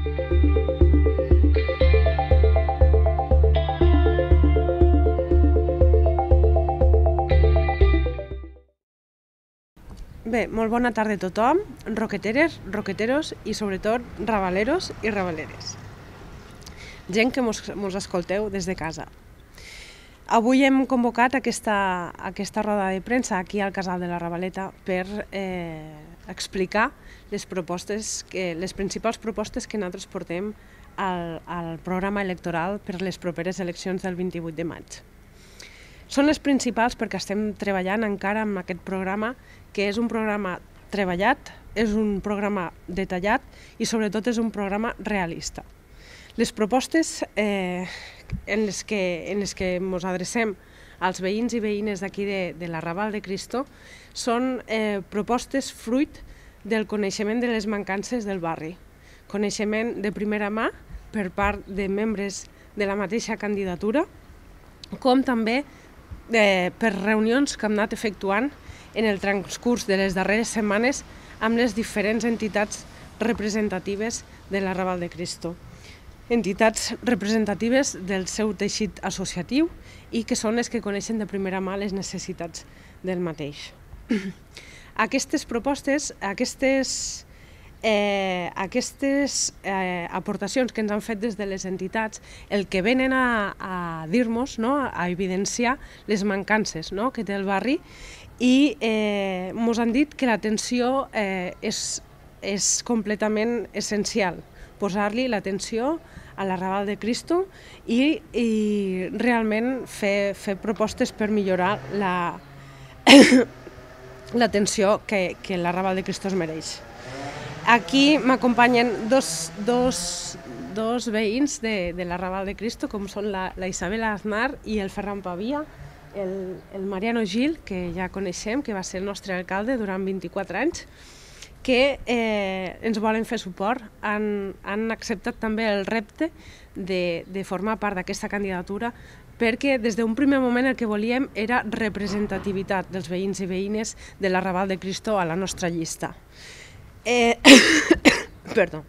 Bé, molt bona tarda a tothom, roqueteres, roqueteros i sobretot rabaleros i rabaleres. Gent que mos escolteu des de casa. Avui hem convocat aquesta roda de premsa aquí al Casal de la Ravaleta per explicar les principals propostes que nosaltres portem al programa electoral per les properes eleccions del 28 de maig. Són les principals perquè estem treballant encara amb aquest programa, que és un programa treballat, és un programa detallat i sobretot és un programa realista. Les propostes en les que ens adrecem als veïns i veïnes d'aquí de la Raval de Cristo són propostes fruit del coneixement de les mancances del barri, coneixement de primera mà per part de membres de la mateixa candidatura, com també per reunions que hem anat efectuant en el transcurs de les darreres setmanes amb les diferents entitats representatives de la Raval de Cristo. Entitats representatives del seu teixit associatiu i que són les que coneixen de primera mà les necessitats del mateix. Aquestes propostes, aquestes aportacions que ens han fet des de les entitats, el que venen a dir-nos, a evidenciar les mancances que té el barri i ens han dit que l'atenció és completament essencial, posar-li l'atenció a la Raval de Cristo i realment fer propostes per millorar l'atenció que la Raval de Cristo es mereix. Aquí m'acompanyen dos veïns de la Raval de Cristo, com són la Isabel Aznar i el Ferran Pavia, el Mariano Gil, que ja coneixem, que va ser el nostre alcalde durant 24 anys, que ens volen fer suport. Han acceptat també el repte de formar part d'aquesta candidatura perquè des d'un primer moment el que volíem era representativitat dels veïns i veïnes de la Raval de Cristo a la nostra llista. Perdó.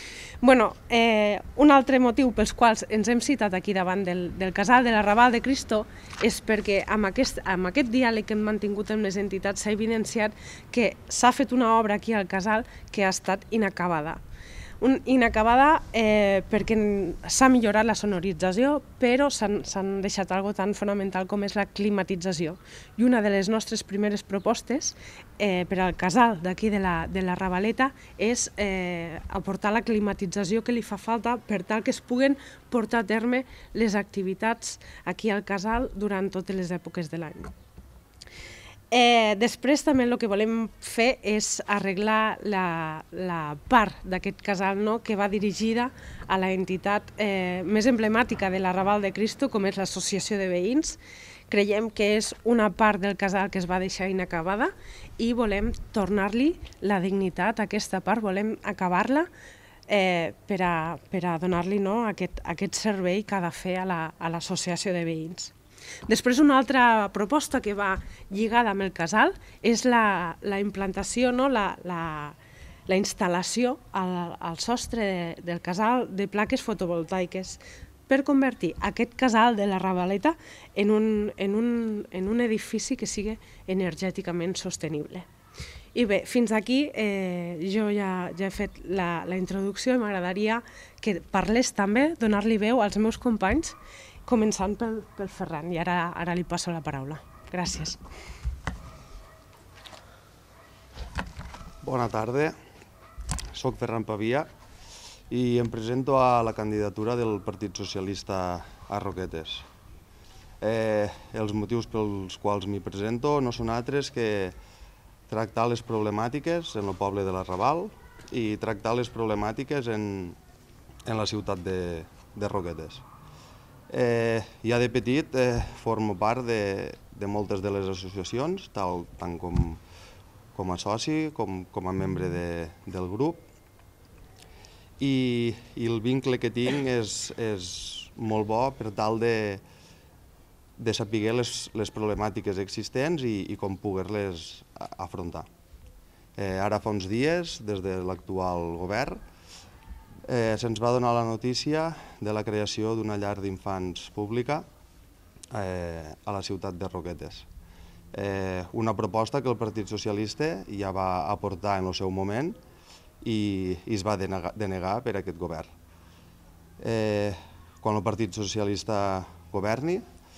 Un altre motiu pels quals ens hem citat aquí davant del Casal de la Raval de Cristo és perquè amb aquest diàleg que hem mantingut amb les entitats s'ha evidenciat que s'ha fet una obra aquí al Casal que ha estat inacabada. Inacabada perquè s'ha millorat la sonorització, però s'han deixat alguna cosa tan fonamental com és la climatització. I una de les nostres primeres propostes per al casal d'aquí de la Ravaleta és aportar la climatització que li fa falta per tal que es puguen portar a terme les activitats aquí al casal durant totes les èpoques de l'any. Després també el que volem fer és arreglar la part d'aquest casal que va dirigida a l'entitat més emblemàtica de la Raval de Cristo, com és l'Associació de Veïns. Creiem que és una part del casal que es va deixar inacabada i volem tornar-li la dignitat a aquesta part, volem acabar-la per a donar-li aquest servei que ha de fer a l'Associació de Veïns. Després, una altra proposta que va lligada amb el casal és la implantació, la instal·lació al sostre del casal de plaques fotovoltaiques per convertir aquest casal de la Ravaleta en un edifici que sigui energèticament sostenible. I bé, fins aquí jo ja he fet la introducció i m'agradaria que parlés també, donar-li veu als meus companys, començant pel Ferran, i ara li passo la paraula. Gràcies. Bona tarda, soc Ferran Pavia i em presento a la candidatura del Partit Socialista a Roquetes. Els motius pels quals m'hi presento no són altres que tractar les problemàtiques en el poble de la Raval i tractar les problemàtiques en la ciutat de Roquetes. Ja de petit formo part de moltes de les associacions, tant com a soci com a membre del grup, i el vincle que tinc és molt bo per tal de saber les problemàtiques existents i com poder-les afrontar. Ara fa uns dies, des de l'actual govern, se'ns va donar la notícia de la creació d'una llar d'infants pública a la ciutat de Roquetes. Una proposta que el Partit Socialista ja va aportar en el seu moment i es va denegar per aquest govern. Quan el Partit Socialista governi,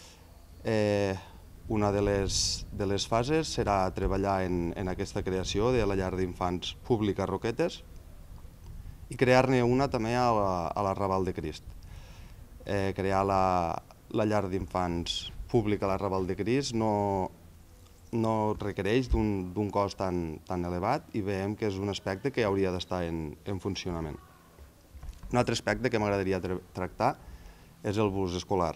una de les fases serà treballar en aquesta creació de la llar d'infants pública Roquetes i crear-ne una també a la Raval de Crist. Crear la llar d'infants pública a la Raval de Crist no requereix d'un cost tan elevat i veiem que és un aspecte que hauria d'estar en funcionament. Un altre aspecte que m'agradaria tractar és el bus escolar.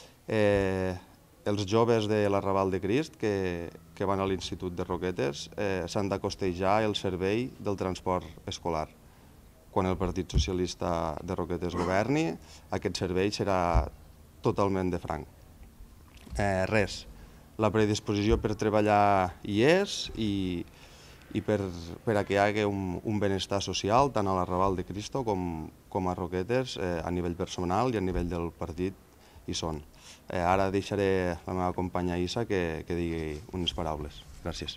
Els joves de la Raval de Crist que van a l'Institut de Roquetes s'han de costejar el servei del transport escolar. Quan el Partit Socialista de Roquetes governi, aquest servei serà totalment de franc. Res, la predisposició per treballar hi és i per a que hi hagi un benestar social tant a la Raval de Cristo com a Roquetes a nivell personal i a nivell del partit hi són. Ara deixaré la meva companya Isa que digui unes paraules. Gràcies.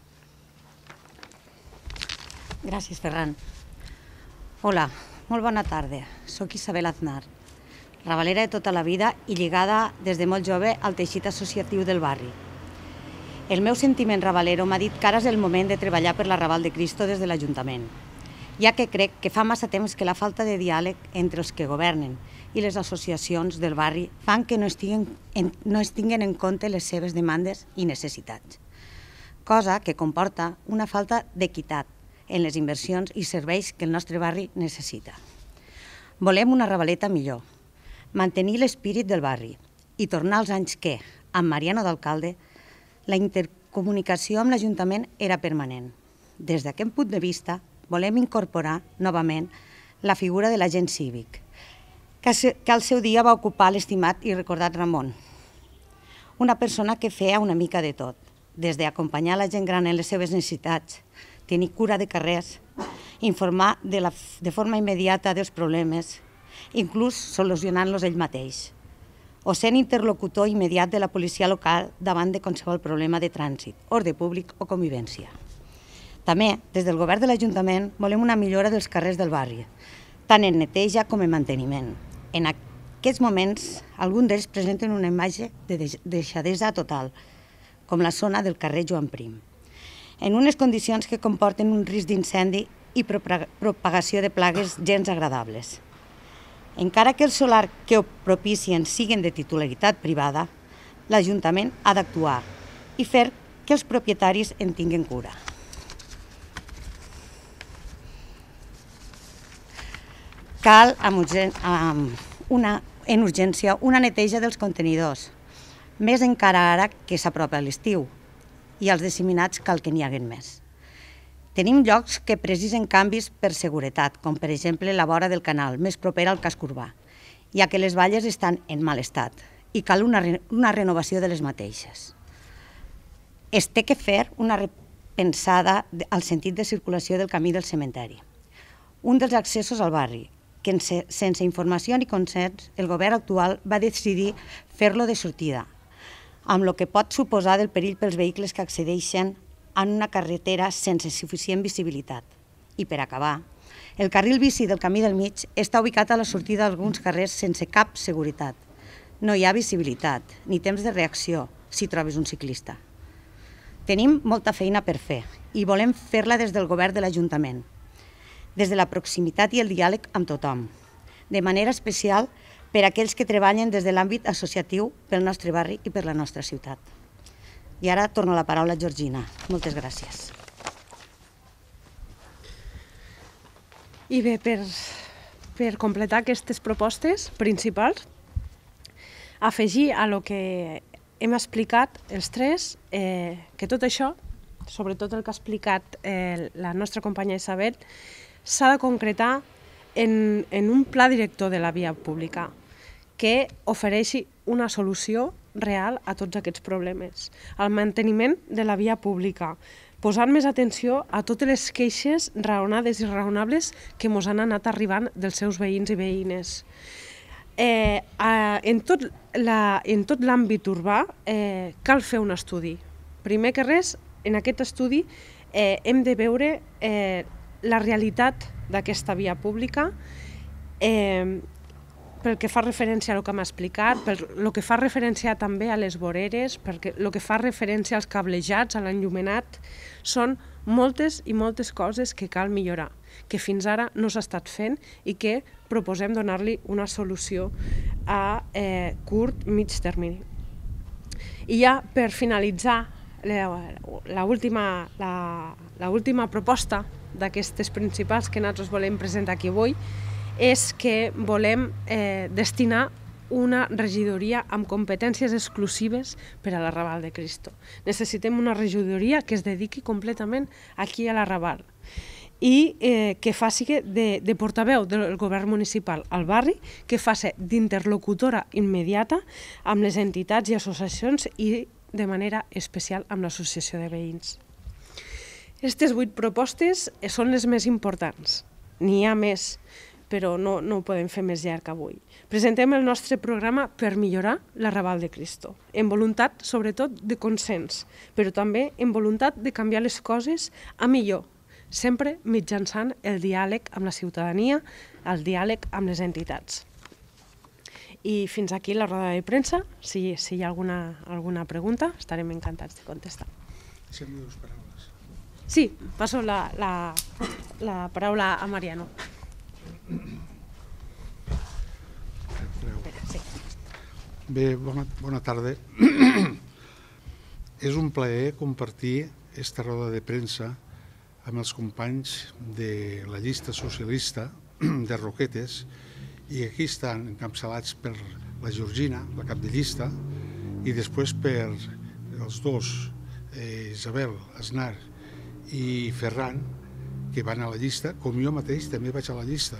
Gràcies, Ferran. Hola, molt bona tarda. Soc Isabel Aznar, ravalera de tota la vida i lligada des de molt jove al teixit associatiu del barri. El meu sentiment ravalero m'ha dit que ara és el moment de treballar per la Raval de Cristo des de l'Ajuntament, ja que crec que fa massa temps que la falta de diàleg entre els que governen i les associacions del barri fan que no es tinguen en compte les seves demandes i necessitats, cosa que comporta una falta d'equitat en les inversions i serveis que el nostre barri necessita. Volem una Ravaleta millor, mantenir l'espírit del barri i tornar als anys que, amb Mariano d'alcalde, la intercomunicació amb l'Ajuntament era permanent. Des d'aquest punt de vista, volem incorporar novament la figura de l'agent cívic, que al seu dia va ocupar l'estimat i recordat Ramon, una persona que feia una mica de tot, des d'acompanyar la gent gran en les seves necessitats, tenir cura de carrers, informar de forma immediata dels problemes, inclús solucionant-los ell mateix, o sent interlocutor immediat de la policia local davant de qualsevol problema de trànsit, ordre públic o convivència. També, des del govern de l'Ajuntament, volem una millora dels carrers del barri, tant en neteja com en manteniment. En aquests moments, alguns d'ells presenten una imatge de deixadesa total, com la zona del carrer Joan Prim, en unes condicions que comporten un risc d'incendi i propagació de plagues gens agradables. Encara que el solar que ho propicien siguin de titularitat privada, l'Ajuntament ha d'actuar i fer que els propietaris en tinguin cura. Cal en urgència una neteja dels contenidors, més encara ara que s'apropa l'estiu, i als disseminats cal que n'hi haguin més. Tenim llocs que precisen canvis per seguretat, com per exemple la vora del canal, més propera al casc urbà, ja que les valles estan en mal estat i cal una renovació de les mateixes. Es té que fer una repensada al sentit de circulació del camí del cementeri, un dels accessos al barri, que sense informació ni consens el govern actual va decidir fer-lo de sortida, amb el que pot suposar del perill pels vehicles que accedeixen en una carretera sense suficient visibilitat. I per acabar, el carril bici del camí del mig està ubicat a la sortida d'alguns carrers sense cap seguretat. No hi ha visibilitat ni temps de reacció si trobes un ciclista. Tenim molta feina per fer i volem fer-la des del govern de l'Ajuntament, des de la proximitat i el diàleg amb tothom, de manera especial per a aquells que treballen des de l'àmbit associatiu pel nostre barri i per la nostra ciutat. I ara torno la paraula a Georgina. Moltes gràcies. I bé, per completar aquestes propostes principals, afegir a lo que hem explicat els tres, que tot això, sobretot el que ha explicat la nostra companya Isabel, s'ha de concretar en un pla director de la via pública que ofereixi una solució real a tots aquests problemes. El manteniment de la via pública, posant més atenció a totes les queixes raonades i raonables que ens han anat arribant dels seus veïns i veïnes. En tot l'àmbit urbà cal fer un estudi. Primer que res, en aquest estudi hem de veure la realitat d'aquesta via pública, pel que fa referència a el que m'ha explicat, pel que fa referència també a les voreres, pel que fa referència als cablejats, a l'enllumenat, són moltes i moltes coses que cal millorar, que fins ara no s'ha estat fent i que proposem donar-li una solució a curt, mig termini. I ja per finalitzar, l'última proposta d'aquestes principals que nosaltres volem presentar aquí avui és que volem destinar una regidoria amb competències exclusives per a l'Arrabal de Cristo. Necessitem una regidoria que es dediqui completament aquí a l'Arrabal i que faci de portaveu del govern municipal al barri, que faci d'interlocutora immediata amb les entitats i associacions i de manera especial amb l'associació de veïns. Aquestes 8 propostes són les més importants. N'hi ha més, però no ho podem fer més llarg avui. Presentem el nostre programa per millorar l'Arrabal de Cristo, amb voluntat, sobretot, de consens, però també amb voluntat de canviar les coses a millor, sempre mitjançant el diàleg amb la ciutadania, el diàleg amb les entitats. I fins aquí la roda de premsa. Si hi ha alguna pregunta, estarem encantats de contestar. Deixem-me 2 paraules. Sí, passo la paraula a Mariano. Bé, bona tarda. És un plaer compartir aquesta roda de premsa amb els companys de la llista socialista de Roquetes, i aquí estan encapçalats per la Georgina, la cap de llista, i després per els 2, Isabel Aznar i Ferran, que van a la llista, com jo mateix també vaig a la llista.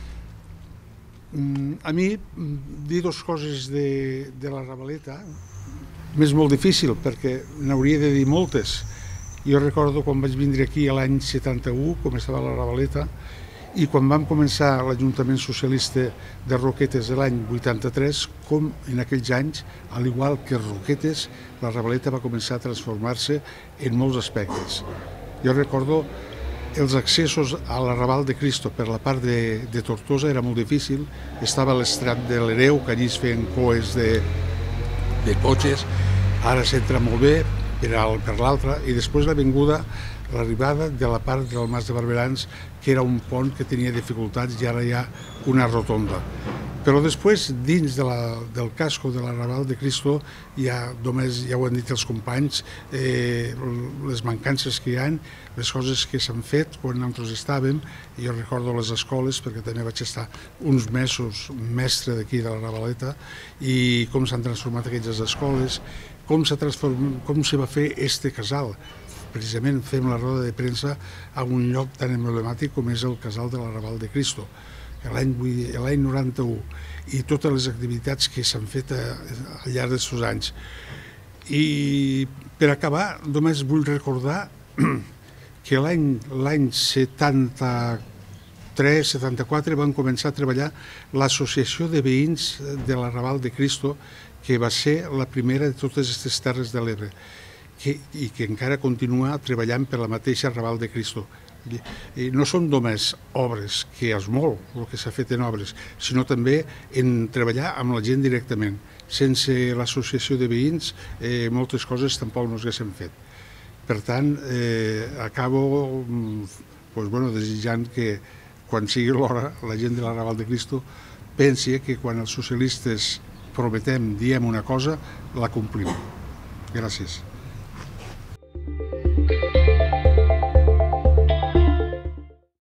A mi, dir 2 coses de la Ravaleta m'és molt difícil, perquè n'hauria de dir moltes. Jo recordo quan vaig vindre aquí l'any 71, com estava la Ravaleta, i quan vam començar l'Ajuntament Socialista de Roquetes de l'any 83, com en aquells anys, al igual que Roquetes, la Ravaleta va començar a transformar-se en molts aspectes. Jo recordo els accessos a l'Arrabal de Cristo per la part de Tortosa era molt difícil, estava l'estrat de l'Hereu, que allí es feien coes de cotxes, ara s'entra molt bé per l'altra, i després l'avinguda, l'arribada de la part del Mas de Barberans, que era un pont que tenia dificultats i ara hi ha una rotonda. Però després, dins del casco de l'Arrabal de Cristo, només ja ho han dit els companys, les mancances que hi ha, les coses que s'han fet quan nosaltres estàvem. Jo recordo les escoles, perquè també vaig estar uns mesos mestre d'aquí de la Ravaleta, i com s'han transformat aquelles escoles, com se va fer este casal. Precisament fem la roda de premsa a un lloc tan emblemàtic com és el casal de l'Arrabal de Cristo, l'any 91, i totes les activitats que s'han fet al llarg d'aquests anys. I per acabar, només vull recordar que l'any 73-74 van començar a treballar l'Associació de Veïns de l'Arrabal de Cristo, que va ser la primera de totes aquestes terres de l'Ebre, i que encara continua treballant per la mateixa Arrabal de Cristo. I no són només obres, que és molt el que s'ha fet en obres, sinó també en treballar amb la gent directament. Sense l'associació de veïns, moltes coses tampoc no s'haguessin fet. Per tant, acabo desitjant que quan sigui l'hora, la gent de l'Arrabal de Cristo pensi que quan els socialistes prometem, diem una cosa, la complim. Gràcies.